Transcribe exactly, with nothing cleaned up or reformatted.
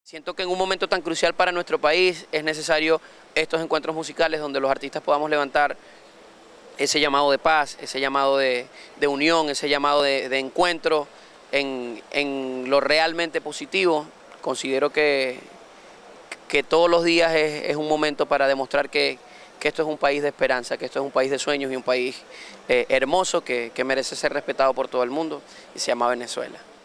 Siento que en un momento tan crucial para nuestro país es necesario estos encuentros musicales donde los artistas podamos levantar ese llamado de paz, ese llamado de, de unión, ese llamado de, de encuentro en, en lo realmente positivo. Considero que, que todos los días es, es un momento para demostrar que, que esto es un país de esperanza, que esto es un país de sueños y un país eh, hermoso que, que merece ser respetado por todo el mundo y se llama Venezuela.